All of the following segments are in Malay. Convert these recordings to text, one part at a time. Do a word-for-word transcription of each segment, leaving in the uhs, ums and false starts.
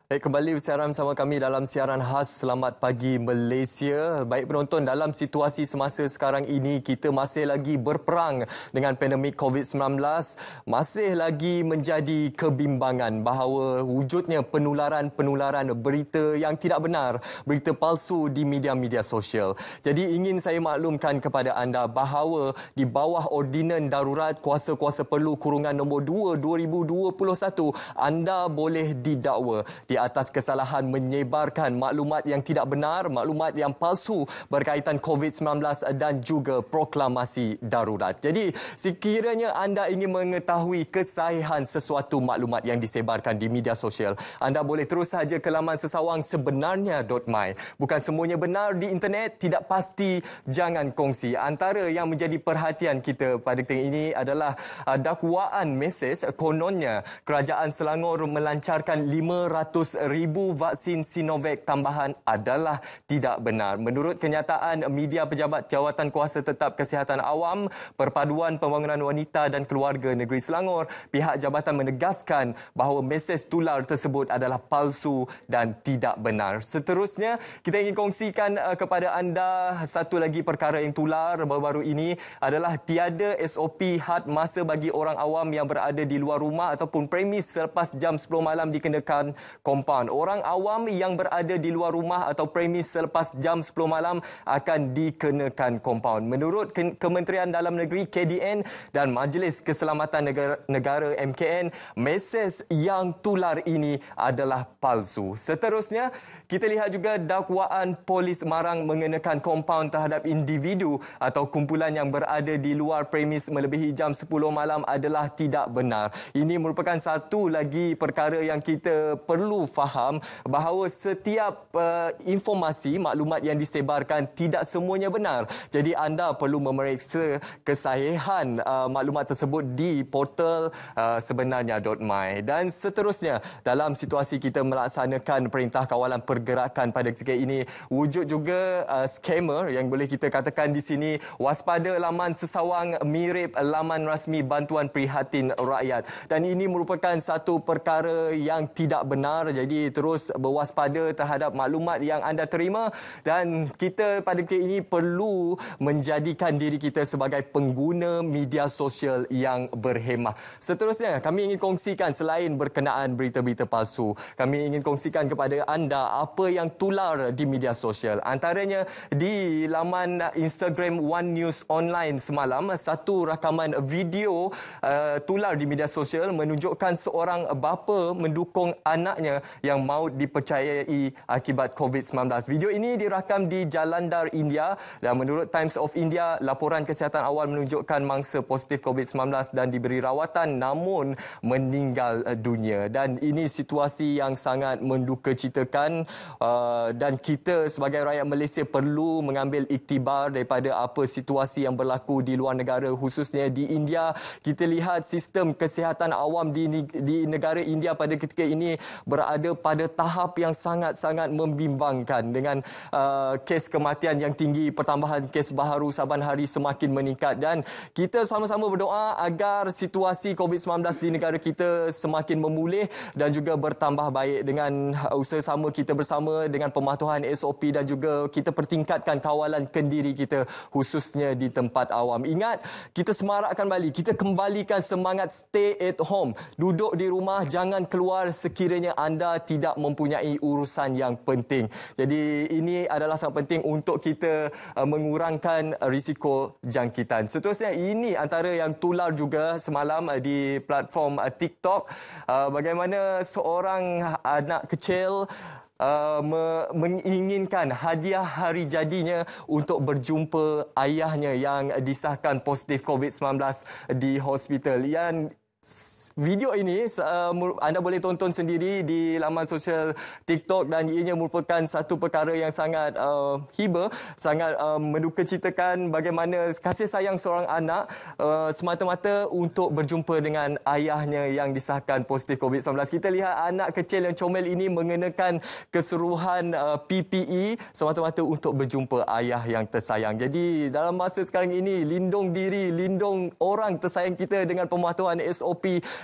Baik, kembali bersiaran bersama kami dalam siaran khas Selamat Pagi Malaysia. Baik penonton, dalam situasi semasa sekarang ini, kita masih lagi berperang dengan pandemik covid sembilan belas. Masih lagi menjadi kebimbangan bahawa wujudnya penularan-penularan berita yang tidak benar, berita palsu di media-media sosial. Jadi ingin saya maklumkan kepada anda bahawa di bawah Ordinan Darurat Kuasa-Kuasa Perlu Kurungan nombor dua dua ribu dua puluh satu, anda boleh didakwa di atas kesalahan menyebarkan maklumat yang tidak benar, maklumat yang palsu berkaitan covid sembilan belas dan juga proklamasi darurat. Jadi, sekiranya anda ingin mengetahui kesahihan sesuatu maklumat yang disebarkan di media sosial, anda boleh terus saja ke laman sesawang sebenarnya dot my. Bukan semuanya benar di internet, tidak pasti, jangan kongsi. Antara yang menjadi perhatian kita pada ketika ini adalah uh, dakwaan mesej kononnya Kerajaan Selangor melancarkan lima ratus ribu vaksin Sinovac tambahan adalah tidak benar. Menurut kenyataan media pejabat Jawatan Kuasa Tetap Kesihatan Awam, Perpaduan Pembangunan Wanita dan Keluarga Negeri Selangor, pihak jabatan menegaskan bahawa mesej tular tersebut adalah palsu dan tidak benar. Seterusnya, kita ingin kongsikan uh, kepada anda satu lagi perkara yang tular baru-baru ini adalah tiada S O P had masa bagi orang awam yang berada di luar rumah ataupun premis selepas jam sepuluh malam dikenakan kompaun. Orang awam yang berada di luar rumah atau premis selepas jam sepuluh malam akan dikenakan kompaun. Menurut Kementerian Dalam Negeri K D N dan Majlis Keselamatan Negara, Negara M K N, mesej yang tular ini adalah palsu. Seterusnya, kita lihat juga dakwaan polis Marang mengenakan kompaun terhadap individu atau kumpulan yang berada di luar premis melebihi jam sepuluh malam adalah tidak benar. Ini merupakan satu lagi perkara yang kita perlu faham bahawa setiap uh, informasi, maklumat yang disebarkan tidak semuanya benar. Jadi anda perlu memeriksa kesahihan uh, maklumat tersebut di portal uh, sebenarnya dot my. Dan seterusnya, dalam situasi kita melaksanakan Perintah Kawalan Pergerakan pada ketika ini, wujud juga uh, scammer yang boleh kita katakan di sini. Waspada laman sesawang mirip laman rasmi Bantuan Prihatin Rakyat. Dan ini merupakan satu perkara yang tidak benar. Jadi terus berwaspada terhadap maklumat yang anda terima, dan kita pada ketika ini perlu menjadikan diri kita sebagai pengguna media sosial yang berhemah. Seterusnya, kami ingin kongsikan selain berkenaan berita-berita palsu, kami ingin kongsikan kepada anda apa yang tular di media sosial. Antaranya di laman Instagram One News Online semalam, satu rakaman video uh, tular di media sosial menunjukkan seorang bapa mendukung anaknya yang maut dipercayai akibat covid sembilan belas. Video ini dirakam di Jalandhar, India, dan menurut Times of India, laporan kesihatan awal menunjukkan mangsa positif covid sembilan belas dan diberi rawatan namun meninggal dunia. Dan ini situasi yang sangat mendukacitakan. Uh, dan kita sebagai rakyat Malaysia perlu mengambil iktibar daripada apa situasi yang berlaku di luar negara, khususnya di India. Kita lihat sistem kesihatan awam di, di negara India pada ketika ini berada pada tahap yang sangat-sangat membimbangkan dengan uh, kes kematian yang tinggi, pertambahan kes baharu saban hari semakin meningkat, dan kita sama-sama berdoa agar situasi covid sembilan belas di negara kita semakin memulih dan juga bertambah baik dengan usaha sama kita bersama dengan pematuhan S O P, dan juga kita pertingkatkan kawalan kendiri kita khususnya di tempat awam. Ingat, kita semarakkan balik, kita kembalikan semangat stay at home. Duduk di rumah, jangan keluar sekiranya anda tidak mempunyai urusan yang penting. Jadi ini adalah sangat penting untuk kita uh, mengurangkan uh, risiko jangkitan. Seterusnya, ini antara yang tular juga semalam uh, di platform uh, TikTok, uh, bagaimana seorang anak kecil Uh, me- menginginkan hadiah hari jadinya untuk berjumpa ayahnya yang disahkan positif covid sembilan belas di hospital. Yang video ini uh, anda boleh tonton sendiri di laman sosial TikTok, dan ianya merupakan satu perkara yang sangat uh, hibah, sangat uh, mendukacitakan bagaimana kasih sayang seorang anak uh, semata-mata untuk berjumpa dengan ayahnya yang disahkan positif covid sembilan belas. Kita lihat anak kecil yang comel ini mengenakan keseluruhan uh, P P E semata-mata untuk berjumpa ayah yang tersayang. Jadi dalam masa sekarang ini, lindung diri, lindung orang tersayang kita dengan pematuhan S O P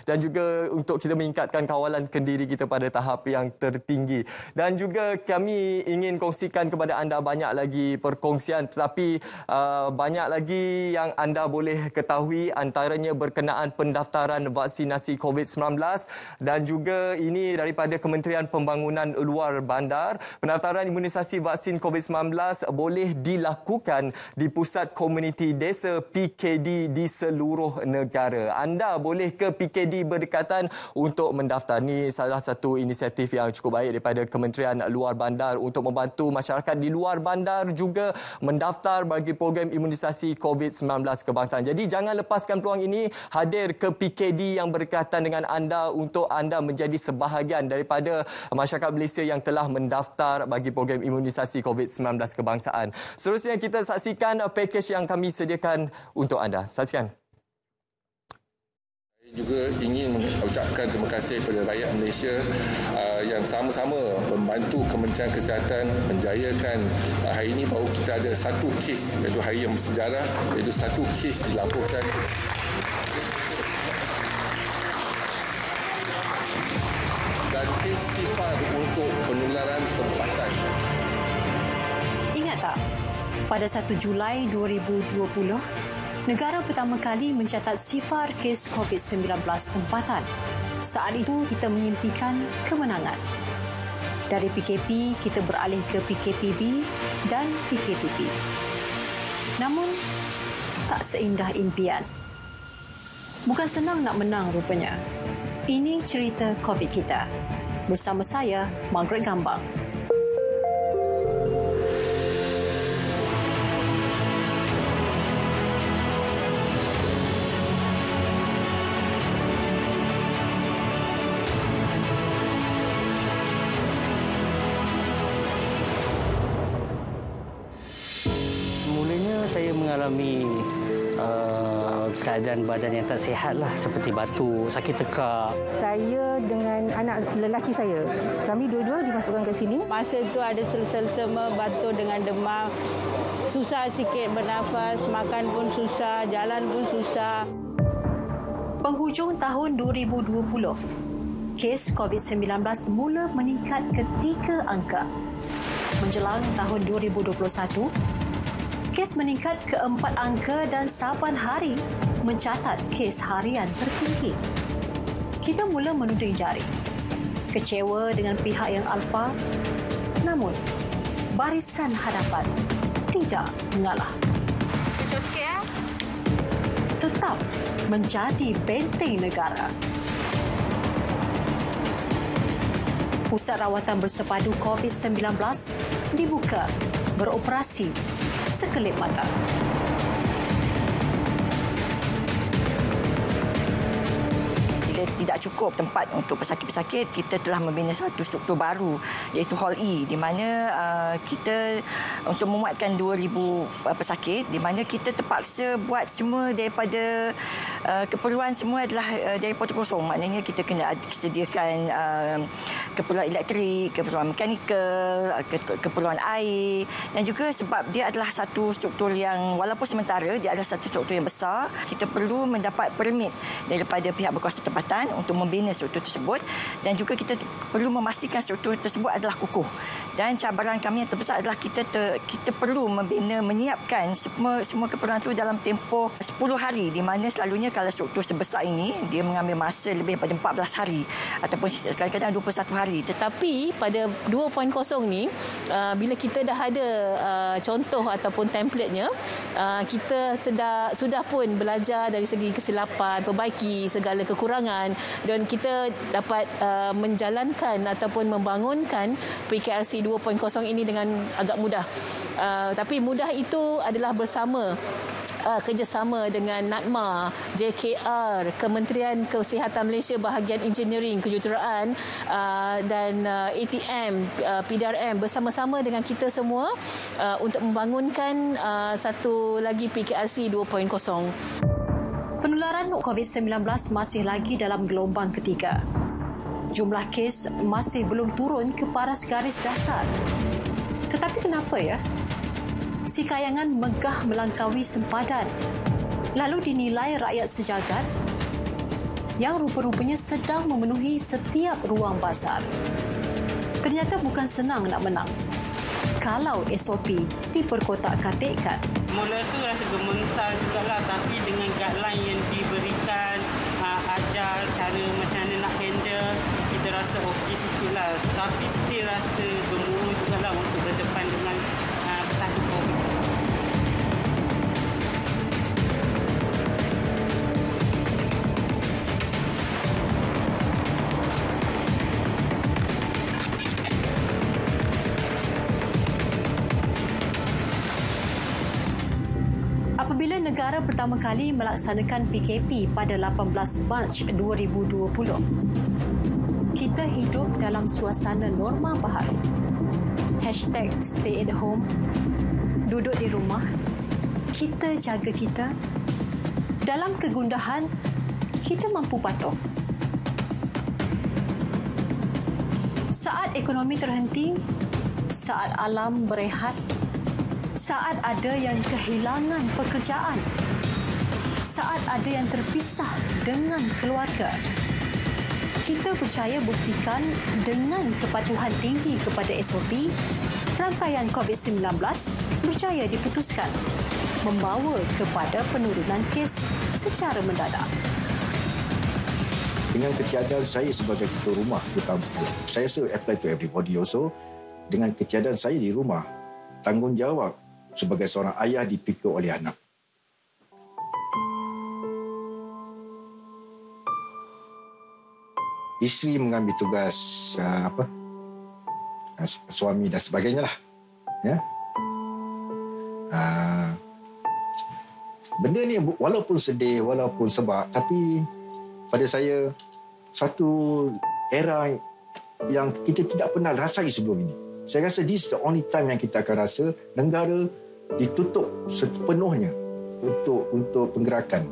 dan juga untuk kita meningkatkan kawalan kendiri kita pada tahap yang tertinggi. Dan juga kami ingin kongsikan kepada anda banyak lagi perkongsian, tetapi uh, banyak lagi yang anda boleh ketahui, antaranya berkenaan pendaftaran vaksinasi covid sembilan belas dan juga ini daripada Kementerian Pembangunan Luar Bandar. Pendaftaran imunisasi vaksin covid sembilan belas boleh dilakukan di pusat komuniti desa P K D di seluruh negara. Anda boleh ke P K D berdekatan untuk mendaftar. Ini salah satu inisiatif yang cukup baik daripada Kementerian Luar Bandar untuk membantu masyarakat di luar bandar juga mendaftar bagi program imunisasi covid sembilan belas kebangsaan. Jadi jangan lepaskan peluang ini, hadir ke P K D yang berdekatan dengan anda untuk anda menjadi sebahagian daripada masyarakat Malaysia yang telah mendaftar bagi program imunisasi covid sembilan belas kebangsaan. Seterusnya kita saksikan pakej yang kami sediakan untuk anda. Saksikan. Juga ingin mengucapkan terima kasih kepada rakyat Malaysia uh, yang sama-sama membantu Kementerian Kesihatan menjayakan uh, hari ini baru kita ada satu kes, iaitu hari yang bersejarah, iaitu satu kes dilaporkan dan kes sifar untuk penularan tempatan. Ingat tak, pada satu Julai dua ribu dua puluh, negara pertama kali mencatat sifar kes covid sembilan belas tempatan. Saat itu kita mengimpikan kemenangan. Dari P K P, kita beralih ke P K P B dan P K P P. Namun, tak seindah impian. Bukan senang nak menang rupanya. Ini cerita COVID kita. Bersama saya, Margaret Gambang. Saya mengalami uh, keadaan badan yang tak sihat lah, seperti batuk, sakit tekak. Saya dengan anak lelaki saya, kami dua-dua dimasukkan ke sini. Masa itu ada selsema, batuk dengan demam, susah sikit bernafas, makan pun susah, jalan pun susah. Penghujung tahun dua ribu dua puluh, kes covid sembilan belas mula meningkat ke tiga angka. Menjelang tahun dua ribu dua puluh satu, kes meningkat ke empat angka dan saban hari mencatat kes harian tertinggi. Kita mula menuding jari. Kecewa dengan pihak yang alpa, namun barisan hadapan tidak mengalah. Kecil sikit ya? Tetap menjadi benteng negara. Pusat Rawatan Bersepadu covid sembilan belas dibuka, beroperasi sekelip mata. Bila tidak cukup tempat untuk pesakit-pesakit, kita telah membina satu struktur baru iaitu Hall E, di mana uh, kita untuk memuatkan dua ribu uh, pesakit, di mana kita terpaksa buat semua daripada uh, keperluan semua adalah uh, dari poti kosong. Maknanya kita kena sediakan uh, keperluan elektrik, keperluan mekanikal, uh, ke- keperluan air, dan juga sebab dia adalah satu struktur yang walaupun sementara dia adalah satu struktur yang besar, kita perlu mendapat permit daripada pihak berkuasa tempatan untuk membina struktur tersebut, dan juga kita perlu memastikan struktur tersebut adalah kukuh. Dan cabaran kami yang terbesar adalah kita ter, kita perlu membina, menyiapkan semua semua keperluan itu dalam tempoh sepuluh hari, di mana selalunya kalau struktur sebesar ini dia mengambil masa lebih daripada empat belas hari ataupun kadang-kadang dua puluh satu hari. Tetapi pada dua titik kosong ni, uh, bila kita dah ada uh, contoh ataupun templatenya, uh, kita sudah sudah pun belajar dari segi kesilapan, perbaiki segala kekurangan, dan kita dapat uh, menjalankan ataupun membangunkan P K R C dua titik kosong ini dengan agak mudah. Uh, tapi mudah itu adalah bersama Uh, kerjasama dengan NADMA, J K R, Kementerian Kesihatan Malaysia bahagian Engineering, Kejuruteraan uh, dan uh, A T M, uh, P D R M bersama-sama dengan kita semua uh, untuk membangunkan uh, satu lagi P K R C dua titik kosong. Penularan covid sembilan belas masih lagi dalam gelombang ketiga. Jumlah kes masih belum turun ke paras garis dasar. Tetapi kenapa ya? Si kayangan megah melangkaui sempadan, lalu dinilai rakyat sejagat yang rupa-rupanya sedang memenuhi setiap ruang bazar. Ternyata bukan senang nak menang kalau S O P diperkotak-katikkan. Mula tu rasa gementar jugalah, tapi dengan guideline yang diberikan, uh, ajar cara macam mana nak handle, kita rasa okey sikit lah. Tapi still rasa gemuruh jugalah untuk berdepan dengan uh, pesakit COVID. Apabila negara pertama kali melaksanakan P K P pada lapan belas Mac dua ribu dua puluh, kita hidup dalam suasana norma baharu. Hashtag stay at home, duduk di rumah, kita jaga kita. Dalam kegundahan, kita mampu patuh. Saat ekonomi terhenti, saat alam berehat, saat ada yang kehilangan pekerjaan, saat ada yang terpisah dengan keluarga, kita percaya buktikan dengan kepatuhan tinggi kepada S O P, rantaian COVID sembilan belas percaya diputuskan, membawa kepada penurunan kes secara mendadak. Dengan ketiadaan saya sebagai ketua rumah terutama, saya rasa apply to everybody also, dengan ketiadaan saya di rumah, tanggungjawab sebagai seorang ayah dipikul oleh anak. Isteri mengambil tugas uh, apa? Uh, suami dan sebagainya lah. Ya. Uh, benda ni walaupun sedih, walaupun sebab, tapi pada saya satu era yang kita tidak pernah rasai sebelum ini. Saya rasa this is the only time yang kita akan rasa negara ditutup sepenuhnya untuk untuk penggerakan.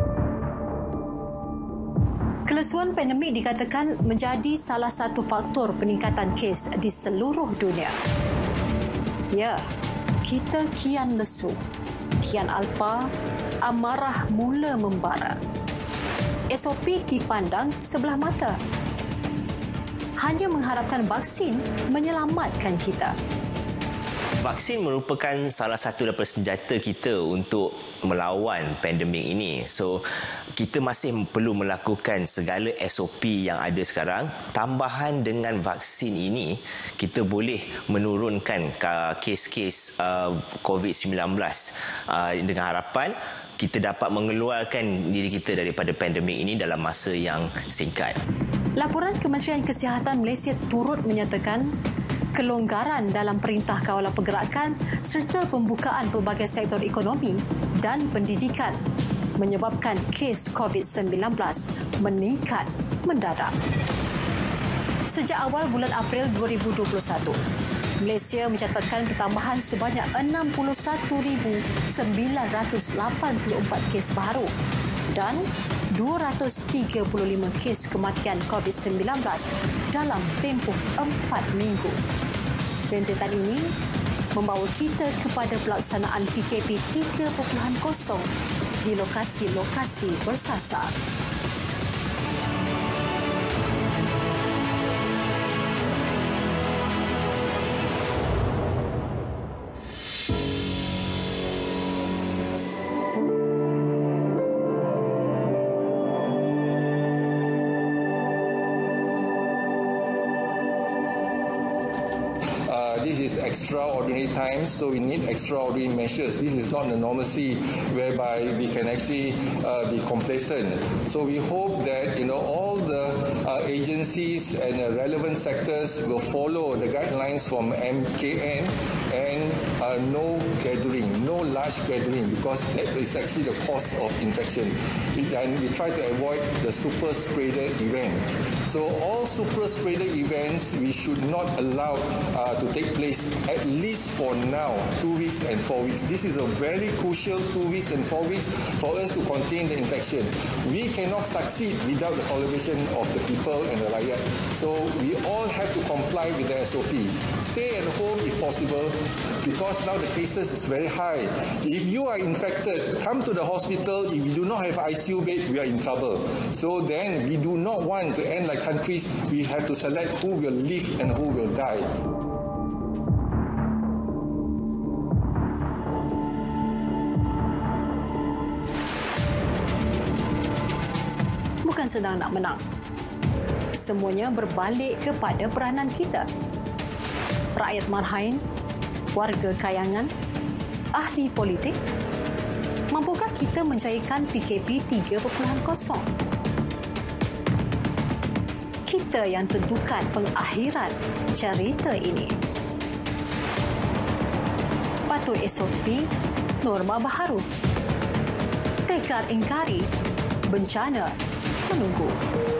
Kelesuan pandemik dikatakan menjadi salah satu faktor peningkatan kes di seluruh dunia. Ya, kita kian lesu, kian alpa, amarah mula membara. S O P dipandang sebelah mata. Hanya mengharapkan vaksin menyelamatkan kita. Vaksin merupakan salah satu daripada senjata kita untuk melawan pandemik ini. So, kita masih perlu melakukan segala S O P yang ada sekarang. Tambahan dengan vaksin ini, kita boleh menurunkan kes-kes uh, COVID sembilan belas uh, dengan harapan kita dapat mengeluarkan diri kita daripada pandemik ini dalam masa yang singkat. Laporan Kementerian Kesihatan Malaysia turut menyatakan kelonggaran dalam Perintah Kawalan Pergerakan serta pembukaan pelbagai sektor ekonomi dan pendidikan menyebabkan kes COVID sembilan belas meningkat mendadak. Sejak awal bulan April dua ribu dua puluh satu, Malaysia mencatatkan pertambahan sebanyak enam puluh satu ribu sembilan ratus lapan puluh empat kes baru dan dua ratus tiga puluh lima kes kematian COVID sembilan belas dalam tempoh empat minggu. Rentetan ini membawa kita kepada pelaksanaan P K P tiga titik kosong di lokasi-lokasi bersasar. This is extraordinary times, so we need extraordinary measures. This is not the normalcy whereby we can actually uh, be complacent. So we hope that you know all the uh, agencies and uh, relevant sectors will follow the guidelines from M K N and uh, no gathering, no large gathering, because that is actually the cause of infection. And we try to avoid the super spreader event. So So all super spreader events we should not allow uh, to take place at least for now, two weeks and four weeks. This is a very crucial two weeks and four weeks for us to contain the infection. We cannot succeed without the collaboration of the people and the rakyat. So we all have to comply with the S O P. Stay at home if possible, because now the cases is very high. If you are infected, come to the hospital. If you do not have I C U bed, we are in trouble. So then we do not want to end like countries. We have to select who will live and who will die. Bukan senang nak menang. Semuanya berbalik kepada peranan kita. Rakyat marhain, warga kayangan, ahli politik. Mampukah kita menjayakan P K P tiga titik kosong? Kita yang tentukan pengakhiran cerita ini. Patuh S O P, norma baharu. Tekad ingkari, bencana menunggu.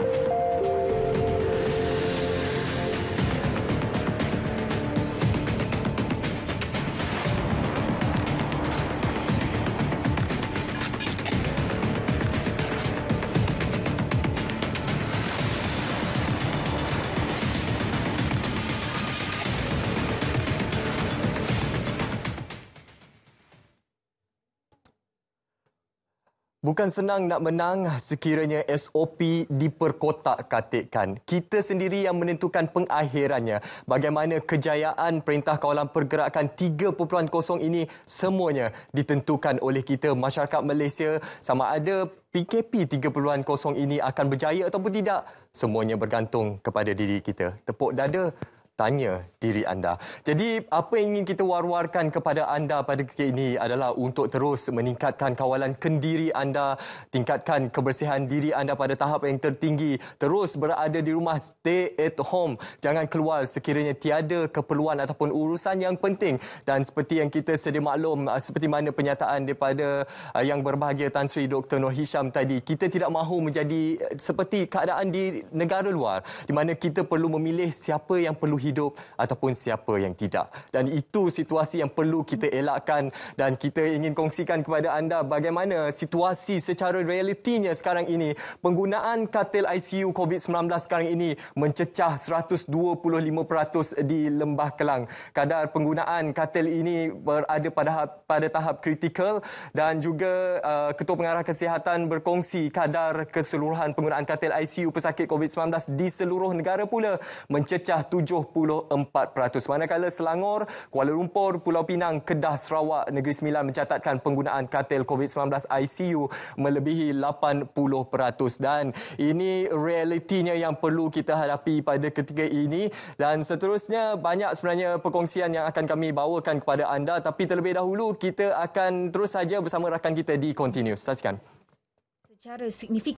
Bukan senang nak menang sekiranya S O P diperkotak-katikkan. Kita sendiri yang menentukan pengakhirannya. Bagaimana kejayaan Perintah Kawalan Pergerakan tiga titik kosong ini semuanya ditentukan oleh kita masyarakat Malaysia. Sama ada P K P tiga titik kosong ini akan berjaya ataupun tidak, semuanya bergantung kepada diri kita. Tepuk dada, tanya diri anda. Jadi apa yang ingin kita war-warkan kepada anda pada ketika ini adalah untuk terus meningkatkan kawalan kendiri anda, tingkatkan kebersihan diri anda pada tahap yang tertinggi, terus berada di rumah, stay at home, jangan keluar sekiranya tiada keperluan ataupun urusan yang penting. Dan seperti yang kita sedia maklum, seperti mana penyataan daripada yang berbahagia Tan Sri Doktor Nur Hisham tadi, kita tidak mahu menjadi seperti keadaan di negara luar di mana kita perlu memilih siapa yang perlu hidup ataupun siapa yang tidak. Dan itu situasi yang perlu kita elakkan, dan kita ingin kongsikan kepada anda bagaimana situasi secara realitinya sekarang ini. Penggunaan katil I C U COVID sembilan belas sekarang ini mencecah seratus dua puluh lima peratus di Lembah Kelang. Kadar penggunaan katil ini berada pada pada tahap kritikal, dan juga uh, Ketua Pengarah Kesihatan berkongsi kadar keseluruhan penggunaan katil I C U pesakit COVID sembilan belas di seluruh negara pula mencecah tujuh puluh empat peratus. Manakala Selangor, Kuala Lumpur, Pulau Pinang, Kedah, Sarawak, Negeri Sembilan mencatatkan penggunaan katil COVID sembilan belas I C U melebihi lapan puluh peratus. Dan ini realitinya yang perlu kita hadapi pada ketika ini. Dan seterusnya banyak sebenarnya perkongsian yang akan kami bawakan kepada anda. Tapi terlebih dahulu kita akan terus saja bersama rakan kita di Continuous. Saksikan. Secara signifikan